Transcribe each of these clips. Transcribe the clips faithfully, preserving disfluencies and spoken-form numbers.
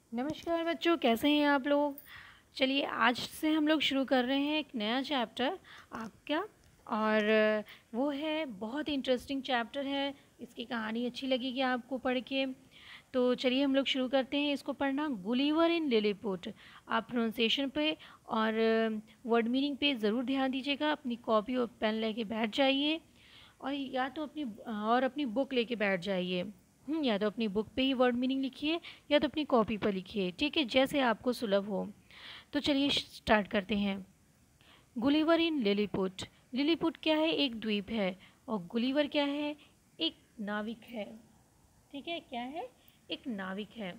नमस्कार बच्चों, कैसे हैं आप लोग। चलिए आज से हम लोग शुरू कर रहे हैं एक नया चैप्टर आपका। और वो है बहुत ही इंटरेस्टिंग चैप्टर है। इसकी कहानी अच्छी लगेगी आपको पढ़ के। तो चलिए हम लोग शुरू करते हैं इसको पढ़ना। Gulliver in Lilliput. आप प्रोनाउंसिएशन पे और वर्ड मीनिंग पे ज़रूर ध्यान दीजिएगा। अपनी कॉपी और पेन लेके बैठ जाइए, और या तो अपनी और अपनी बुक लेके बैठ जाइए। हम्म, या तो अपनी बुक पे ही वर्ड मीनिंग लिखिए या तो अपनी कॉपी पर लिखिए, ठीक है, जैसे आपको सुलभ हो। तो चलिए स्टार्ट करते हैं। Gulliver in Lilliput. लिलीपुट क्या है? एक द्वीप है। और गुलिवर क्या है? एक नाविक है। ठीक है, क्या है? एक नाविक है।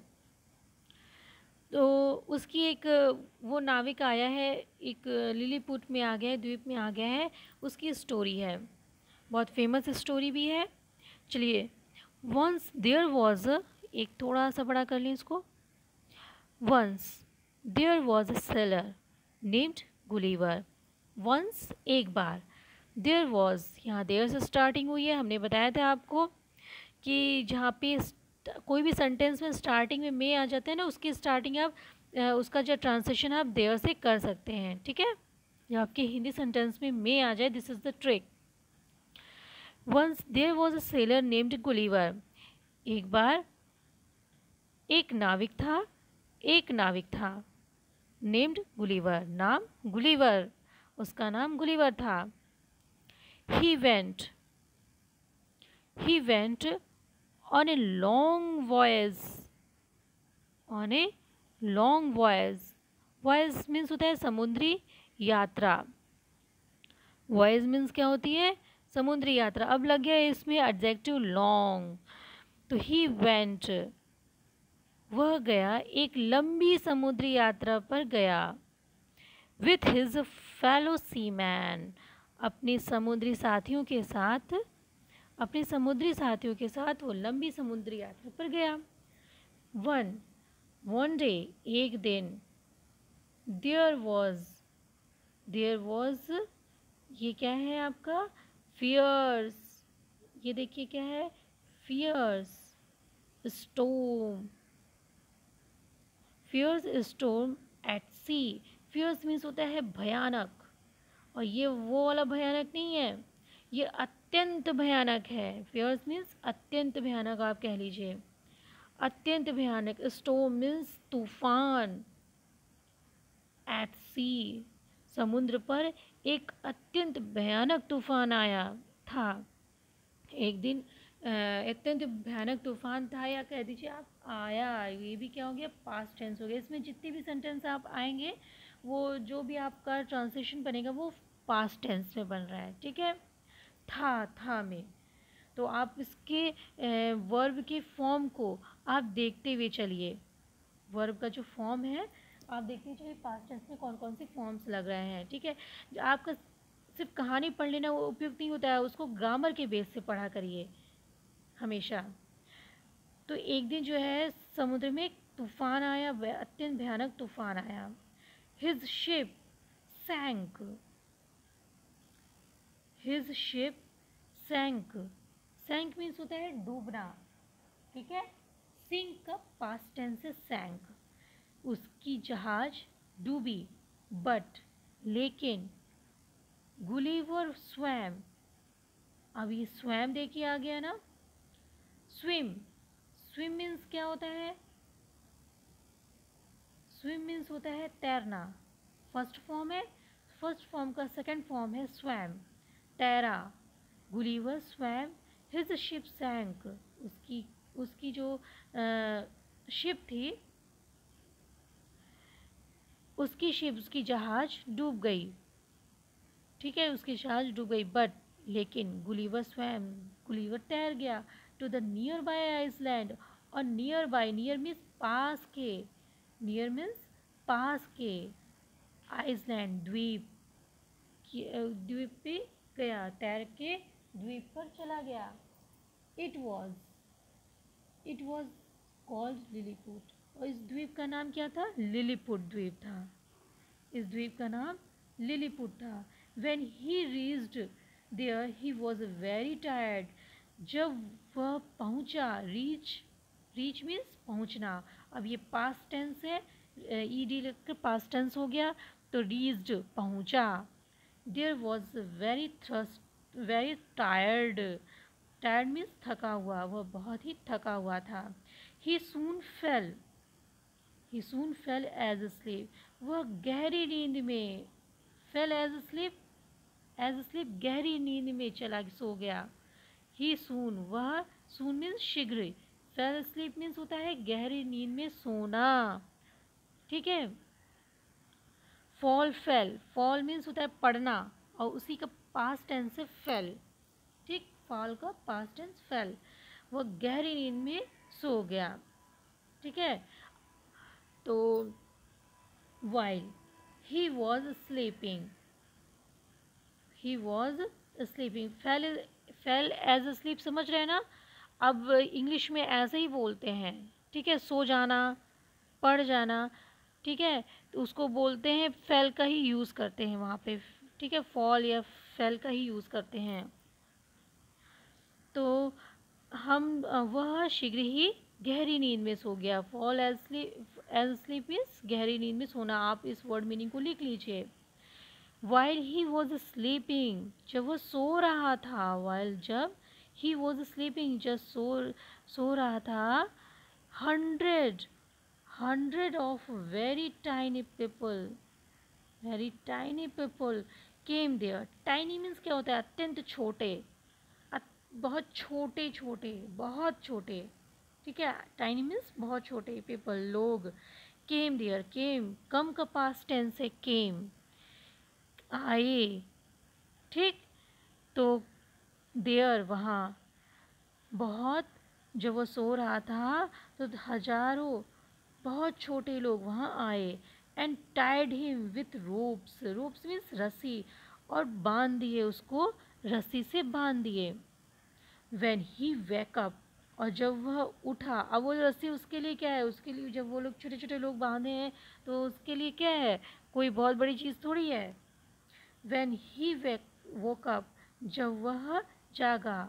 तो उसकी एक वो नाविक आया है, एक लिलीपुट में आ गया है, द्वीप में आ गया है। उसकी स्टोरी है, बहुत फेमस स्टोरी भी है। चलिए, वंस देयर वॉज अ, एक थोड़ा सा बड़ा कर लें इसको। Once there was a sailor named Gulliver. Once एक बार, देयर वॉज, यहाँ देयर से स्टार्टिंग हुई है। हमने बताया था आपको कि जहाँ पे स्ट- कोई भी सेंटेंस में स्टार्टिंग में मे आ जाता है ना, उसकी स्टार्टिंग आप अ, उसका जो ट्रांसलेशन आप देयर से कर सकते हैं, ठीक है। जब आपके हिंदी सेंटेंस में मे आ जाए, this is the trick. Once there was a sailor named Gulliver. एक बार एक नाविक था, एक नाविक था। नेम्ड गुलीवर, नाम गुलीवर, उसका नाम गुलीवर था। He went he went on a long voyage on a long voyage. Voyage means होता है समुद्री यात्रा। वॉयज मीन्स क्या होती है? समुद्री यात्रा। अब लग गया इसमें एडजेक्टिव लॉन्ग। तो ही वेंट, वह गया, एक लंबी समुद्री यात्रा पर गया। विथ हिज फेलो सीमैन, अपने समुद्री साथियों के साथ, अपने समुद्री साथियों के साथ वो लंबी समुद्री यात्रा पर गया। वन वन डे, एक दिन। देयर वॉज देयर वॉज, ये क्या है आपका? फियर्स। ये देखिए क्या है? Fierce storm. Fierce storm at sea. Fierce means होता है भयानक, और ये वो वाला भयानक नहीं है, ये अत्यंत भयानक है। फियर्स मीन्स अत्यंत भयानक, आप कह लीजिए अत्यंत भयानक। स्टोर्म मीन्स तूफान। एट सी, समुद्र पर एक अत्यंत भयानक तूफान आया था। एक दिन अ, अत्यंत भयानक तूफान था, या कह दीजिए आप आया। ये भी क्या हो गया? पास्ट टेंस हो गया। इसमें जितने भी सेंटेंस आप आएंगे, वो जो भी आपका ट्रांसलेशन बनेगा वो पास्ट टेंस में बन रहा है, ठीक है। था था में, तो आप इसके वर्ब के फॉर्म को आप देखते हुए चलिए। वर्ब का जो फॉर्म है आप देखते चलिए, पास्ट टेंस में कौन कौन से फॉर्म्स लग रहे हैं, ठीक है। जो आपका सिर्फ कहानी पढ़ लेना वो उपयुक्त नहीं होता है, उसको ग्रामर के बेस से पढ़ा करिए हमेशा। तो एक दिन जो है समुद्र में एक तूफान आया, अत्यंत भयानक तूफान आया। His ship sank. His ship sank. Sank means होता है डूबना, ठीक है। सिंक का पास्ट टेंस है सैंक। उसकी जहाज डूबी, बट, लेकिन। गुलिवर स्वैम, अब ये स्वैम देखिए आ गया ना। स्विम, स्विम मीन्स क्या होता है? स्विम मीन्स होता है तैरना। फर्स्ट फॉर्म है, फर्स्ट फॉर्म का सेकंड फॉर्म है स्वैम, तैरा। Gulliver swam his ship sank. उसकी उसकी जो शिप थी, उसकी शिप, उसकी जहाज डूब गई, ठीक है, उसकी जहाज डूब गई। बट, लेकिन, गुलिवर स्वैम, गुलिवर तैर गया to the nearby island. और नियर बाय, नियर मीन्स पास के, नियर मीन्स पास के, आइसलैंड द्वीप, द्वीप पे गया, तैर के द्वीप पर चला गया। It was it was called Lilliput. और इस द्वीप का नाम क्या था? लिलीपुट द्वीप था। इस द्वीप का नाम लिलीपुट था। When he reached there he was very tired. जब वह पहुंचा, रीच रीच मीन्स पहुंचना, अब ये पास्ट टेंस है, ई डी लगकर पास्ट टेंस हो गया, तो रीच्ड पहुंचा। There was very thrust very tired, tired means थका हुआ, वह बहुत ही थका हुआ था। He soon fell he soon fell asleep, वह गहरी नींद में, fell asleep, asleep गहरी नींद में चला सो गया। ही सून, वह, सून मीन्स शीघ्र, फेल स्लीप मीन्स होता है गहरी नींद में सोना, ठीक है। फॉल फेल, फॉल मीन्स होता है पढ़ना, और उसी का पास्ट टेंस है फेल, ठीक, फॉल का पास्ट टेंस फेल, वह गहरी नींद में सो गया, ठीक है। तो while he was sleeping, he was sleeping, fell fell asleep, समझ रहे हैं ना। अब इंग्लिश में ऐसे ही बोलते हैं, ठीक है, सो जाना, पढ़ जाना, ठीक है, तो उसको बोलते हैं, फेल का ही यूज़ करते हैं वहाँ पे, ठीक है, फॉल या फेल का ही यूज़ करते हैं। तो हम, वह शीघ्र ही गहरी नींद में सो गया, fall asleep, asleep means गहरी नींद में सोना। आप इस वर्ड मीनिंग को लिख लीजिए। वाइल ही वॉज स्लीपिंग, जब वह सो रहा था, वाइल जब, ही वॉज स्लीपिंग जब सो सो रहा था, hundred hundred of very tiny people, very tiny people came there. Tiny means क्या होता है, अत्यंत छोटे, बहुत छोटे छोटे, बहुत छोटे, ठीक है, टाइनी मीन्स बहुत छोटे, पीपल लोग, केम देयर, केम, कम का पास्ट टेंस है केम, आए, ठीक। तो देयर, वहाँ, बहुत, जब वो सो रहा था तो हजारों, बहुत छोटे लोग वहाँ आए, and tied him with ropes, ropes means रस्सी, और बांध दिए उसको, रस्सी से बांध दिए। व्हेन ही वेक अप, और जब वह उठा, अब वो रस्सी उसके लिए क्या है, उसके लिए जब वो लोग छोटे छोटे लोग बांधे हैं तो उसके लिए क्या है, कोई बहुत बड़ी चीज़ थोड़ी है। When he wake woke up, जब वह जागा,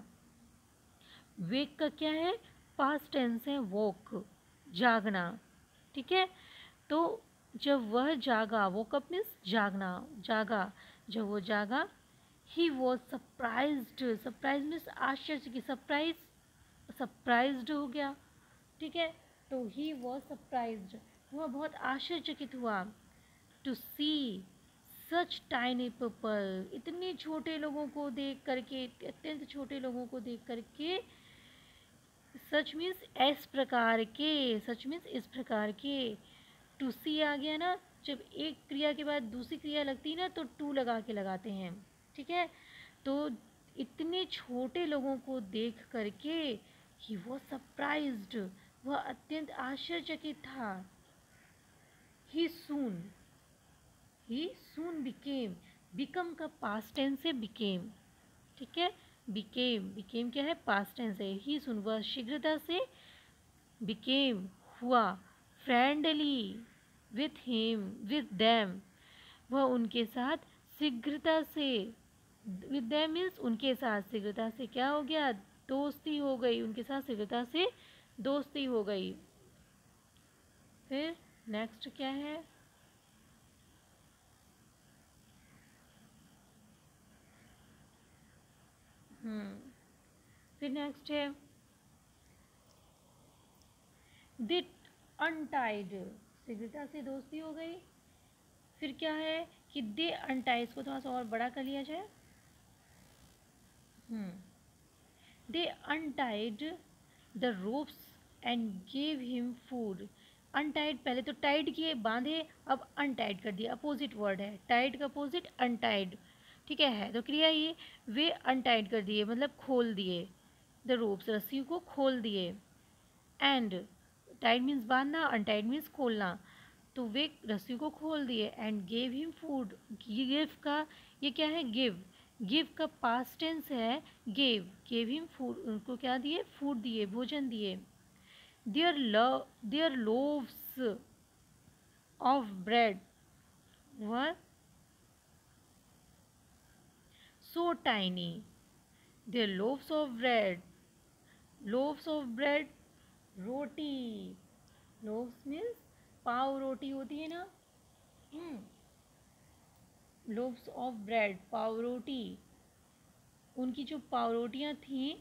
वेक का क्या है, पास्ट टेंस है वोक, जागना, ठीक है। तो जब वह जागा, वोक अप मीन्स जागना, जागा, जब वो जागा, he was surprised, surprise means आश्चर्य की, सरप्राइज, सरप्राइज्ड हो गया, ठीक है। तो ही वॉज सरप्राइज्ड, वह बहुत आश्चर्यचकित हुआ, to see such tiny people, इतने छोटे लोगों को देख करके, अत्यंत छोटे लोगों को देख करके, सच मीन्स इस प्रकार के, सच मीन्स इस प्रकार के, टू सी आ गया ना, जब एक क्रिया के बाद दूसरी क्रिया लगती है ना तो टू लगा के लगाते हैं, ठीक है। तो इतने छोटे लोगों को देख करके, ही वॉज सरप्राइज्ड, वह अत्यंत आश्चर्यचकित था। He soon, he soon became, become का पास्ट टेंस है बिकेम, ठीक है, बिकेम, बिकेम क्या है, पास्ट टेंस है। ही सुन, वह शीघ्रता से, बिकेम हुआ, friendly with him, with them, वह उनके साथ शीघ्रता से, विद देम मीन्स उनके साथ, शीघ्रता से क्या हो गया, दोस्ती हो गई, उनके साथ शीघ्रता से दोस्ती हो गई। फिर नेक्स्ट क्या है, हम्म फिर नेक्स्ट है दिट अनटाइड, शीघ्रता से दोस्ती हो गई। फिर क्या है कि दे अनटाइड, इसको थोड़ा सा और बड़ा कर लिया जाए, hmm they untied the ropes and gave him food. Untied, पहले तो टाइड किए बांधे, अब अनटाइड कर दिया, अपोजिट वर्ड है, टाइड का अपोजिट अनटाइड, ठीक है है तो क्रिया ये, वे अनटाइड कर दिए मतलब खोल दिए, द रोप्स, रस्सी को खोल दिए, एंड टाइड मीन्स बांधना, अनटाइड मीन्स खोलना, तो वे रस्सी को खोल दिए, and gave him food, give का ये क्या है, गिव, गिव का पास्ट टेंस है गेव, गेव हिम फूड, उनको क्या दिए, फूड दिए, भोजन दिए। Their loaf their loaves of bread were so tiny, their loaves of bread, loaves of bread, रोटी, लोव्स मीन्स पाव रोटी होती है ना, लोव्स ऑफ ब्रेड, पाव रोटी। उनकी जो पाव रोटियाँ थी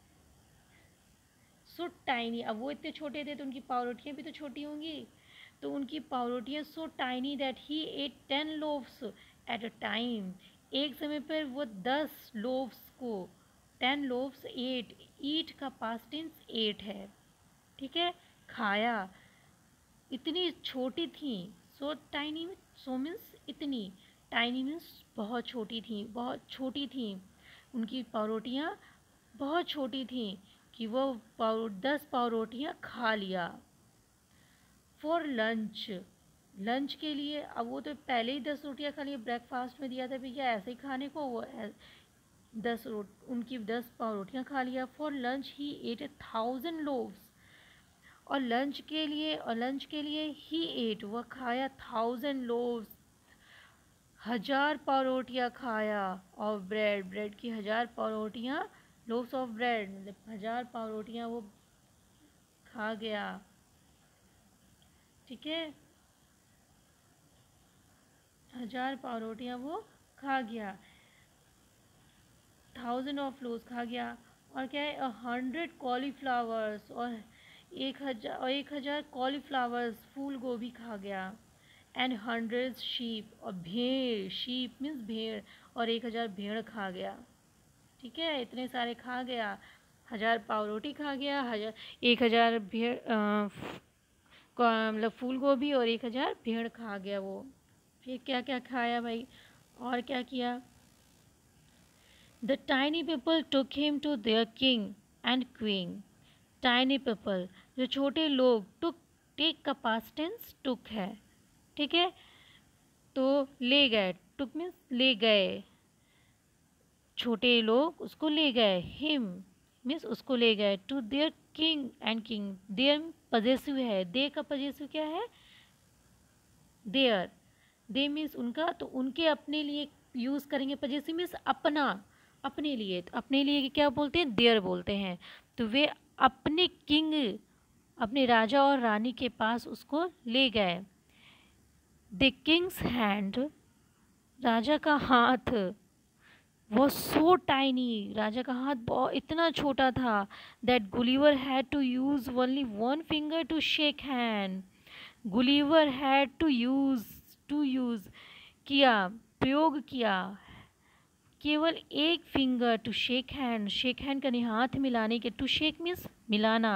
सो टाइनी, अब वो इतने छोटे थे तो उनकी पाव रोटियाँ भी तो छोटी होंगी, तो उनकी पाव रोटियाँ so tiny that he ate ten loaves at a time. एक समय पर वो दस लोव्स को, टेन लोव्स एट, ईट का पास्ट टेंस एट है, ठीक है, खाया। इतनी छोटी थी, सो टाइनी, सो मीन्स इतनी, टाइनी मीन्स बहुत छोटी थी, बहुत छोटी थी। उनकी पाव रोटियाँ बहुत छोटी थी कि वो पाव दस पाव रोटियाँ खा लिया। फॉर लंच, लंच के लिए, अब वो तो पहले ही दस रोटियाँ खा लिया, ब्रेकफास्ट में दिया था भैया ऐसे ही खाने को, वो दस रोट उनकी दस पाव रोटियाँ खा लिया। For lunch he ate a thousand loaves, और लंच के लिए, और लंच के लिए ही एट, वह खाया थाउजेंड लोव्स, हजार पाव रोटियाँ खाया, और ब्रेड, ब्रेड की हजार पाव रोटियाँ, लोव्स ऑफ ब्रेड मतलब हजार पाव रोटियाँ वो खा गया, ठीक है, हजार पाव रोटियाँ वो खा गया, थाउजेंड ऑफ लोव्स खा गया। और क्या है, अ हंड्रेड कॉलीफ्लावर्स, और एक हजार, और एक हजार कॉलीफ्लावर्स, फूल गोभी खा गया। एंड हंड्रेड शीप, और भेड़, शीप मीन्स भेड़, और एक हजार भेड़ खा गया, ठीक है, इतने सारे खा गया, हजार पाव रोटी खा गया, हजार, एक हजार भेड़, मतलब फूल गोभी, और एक हजार भेड़ खा गया वो। फिर क्या क्या खाया भाई, और क्या किया। The tiny people took him to their king and queen. Tiny people, जो छोटे लोग, टुक, टेक का पास्ट टेंस टुक है, ठीक है, तो ले गए, टुक मीन्स ले गए, छोटे लोग उसको ले गए, हिम मीन्स उसको ले गए, to their king and king, their possessive है, दे का पजेसिव क्या है, देयर, दे मीन्स उनका, तो उनके अपने लिए यूज़ करेंगे, पजेसिव मीन्स अपना, अपने लिए, तो अपने लिए क्या बोलते हैं, देयर बोलते हैं। तो वे अपने किंग, अपने राजा और रानी के पास उसको ले गए। द किंग्स हैंड, राजा का हाथ, वो सो टाइनी, राजा का हाथ बहुत इतना छोटा था, that Gulliver had to use only one finger to shake hand. Gulliver had to use, to use किया, प्रयोग किया, केवल एक finger to shake hand, shake hand करने, हाथ मिलाने के, टू शेक मीन्स मिलाना,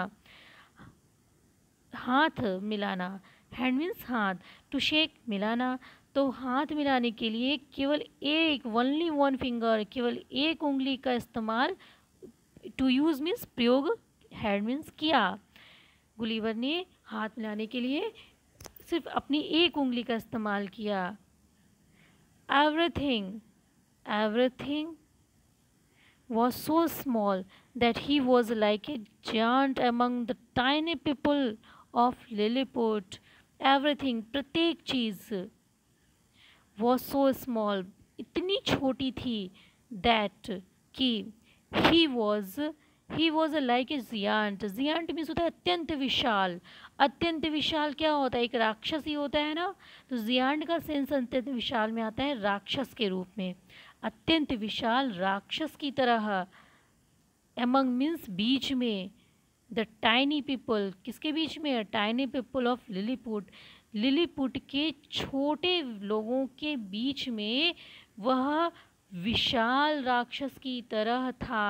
हाथ मिलाना, हैंड मीन्स हाथ, टू शेक मिलाना, तो हाथ मिलाने के लिए केवल एक, ओनली वन फिंगर, केवल एक उंगली का इस्तेमाल, टू यूज़ मीन्स प्रयोग, हैंड मीन्स किया, गुलिवर ने हाथ मिलाने के लिए सिर्फ अपनी एक उंगली का इस्तेमाल किया। Everything, everything was so small that he was like a giant among the tiny people of Lilliput. Everything, प्रत्येक चीज़, was so small, इतनी छोटी थी, that कि he was, he was like a giant, giant means होता है अत्यंत विशाल, अत्यंत विशाल क्या होता है, एक राक्षस ही होता है ना, तो जियांट का सेंस अत्यंत विशाल में आता है राक्षस के रूप में, अत्यंत विशाल राक्षस की तरह, एमंग मीन्स बीच में, द टाइनी पीपल, किसके बीच में, tiny people of Lilliput, Lilliput के छोटे लोगों के बीच में वह विशाल राक्षस की तरह था।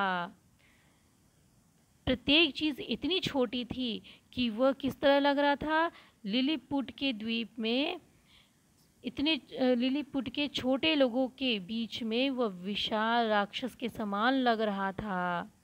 प्रत्येक चीज़ इतनी छोटी थी कि वह किस तरह लग रहा था, लिलीपुट के द्वीप में, इतने लिलीपुट के छोटे लोगों के बीच में वह विशाल राक्षस के समान लग रहा था।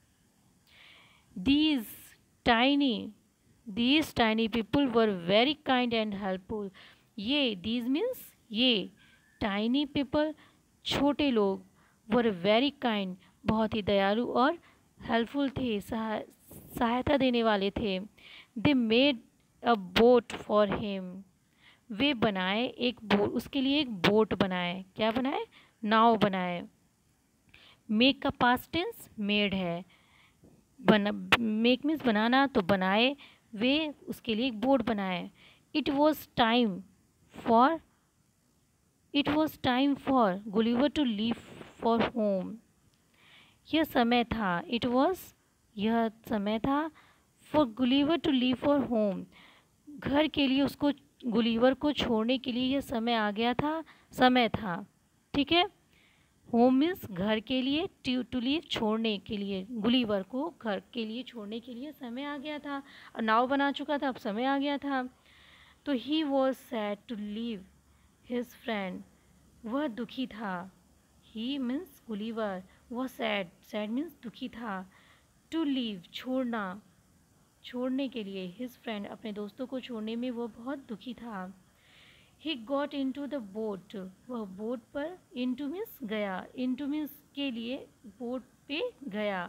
These tiny, these tiny people were very kind and helpful. ये these means ये tiny people, छोटे लोग, were very kind, बहुत ही दयालु और हेल्पफुल थे, सहायता देने वाले थे। They made a boat for him. वे बनाए एक बोट, उसके लिए एक बोट बनाए, क्या बनाए, नाव बनाए। मेक का पास्ट टेंस मेड है, बना, मेक मीन्स बनाना, तो बनाए, वे उसके लिए एक बोट बनाए। It was time for it was time for Gulliver to leave for home. यह समय था इट वॉज यह समय था for Gulliver to leave for home. घर के लिए उसको गुलिवर को छोड़ने के लिए यह समय आ गया था, समय था। ठीक है, होम मीन्स घर के लिए, टू टू लीव छोड़ने के लिए, गुलिवर को घर के लिए छोड़ने के लिए समय आ गया था। नाव बना चुका था, अब समय आ गया था। तो he was sad to leave his friend. वह दुखी था। ही मीन्स गुलिवर, वह सैड, सैड मीन्स दुखी था। टू लीव छोड़ना, छोड़ने के लिए, हिज फ्रेंड अपने दोस्तों को छोड़ने में वो बहुत दुखी था। He got into the boat, वह बोट पर, इंटू मीन्स गया, इंटू मीन्स के लिए, बोट पे गया।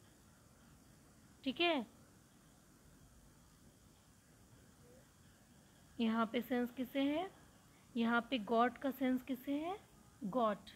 ठीक है, यहाँ पे सेंस किसे है, यहाँ पे गॉट का सेंस किसे है, गॉट,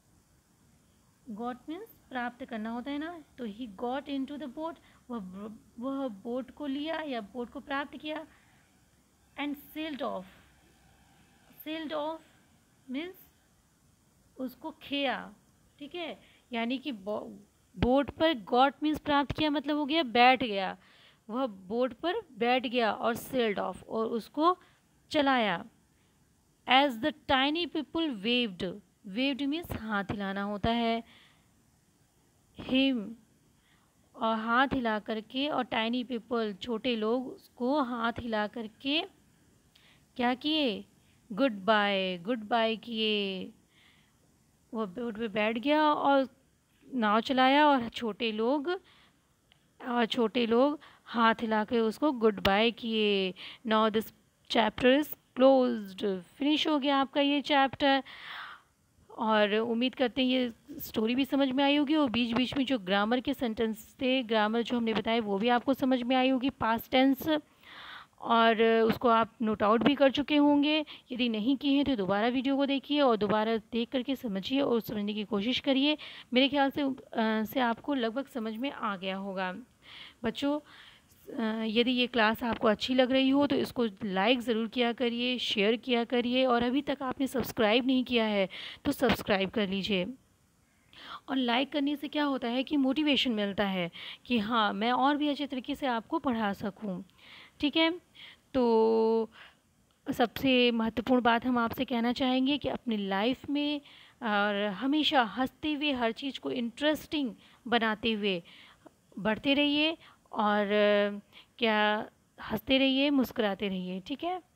गॉट मीन्स प्राप्त करना होता है ना। तो he got into the boat, वह वह बोट को लिया या बोट को प्राप्त किया। And sailed off, sailed off means उसको खेया। ठीक है, यानी कि बोट पर गॉट मीन्स प्राप्त किया मतलब हो गया बैठ गया। वह बोट पर बैठ गया और सेल्ड ऑफ, और उसको चलाया। As the tiny people waved, waved means हाथ हिलाना होता है। हिम, और हाथ हिला करके, और टाइनी पीपल छोटे लोग उसको हाथ हिला करके क्या किए, गुड बाय, गुड बाय किए। वह बोट पे बैठ गया और नाव चलाया, और छोटे लोग और छोटे लोग हाथ हिला के उसको गुड बाय किए। Now this chapter is closed, finish हो गया आपका ये चैप्टर। और उम्मीद करते हैं ये स्टोरी भी समझ में आई होगी, और बीच बीच में जो ग्रामर के सेंटेंस थे, ग्रामर जो हमने बताए वो भी आपको समझ में आई होगी, पास्ट टेंस, और उसको आप नोट आउट भी कर चुके होंगे। यदि नहीं किए हैं तो दोबारा वीडियो को देखिए और दोबारा देख करके समझिए और समझने की कोशिश करिए। मेरे ख्याल से आ, से आपको लगभग समझ में आ गया होगा। बच्चों, यदि ये क्लास आपको अच्छी लग रही हो तो इसको लाइक ज़रूर किया करिए, शेयर किया करिए, और अभी तक आपने सब्सक्राइब नहीं किया है तो सब्सक्राइब कर लीजिए। और लाइक करने से क्या होता है कि मोटिवेशन मिलता है कि हाँ, मैं और भी अच्छे तरीके से आपको पढ़ा सकूँ। ठीक है, तो सबसे महत्वपूर्ण बात हम आपसे कहना चाहेंगे कि अपनी लाइफ में और हमेशा हंसते हुए, हर चीज़ को इंटरेस्टिंग बनाते हुए बढ़ते रहिए, और क्या, हंसते रहिए, मुस्कुराते रहिए। ठीक है।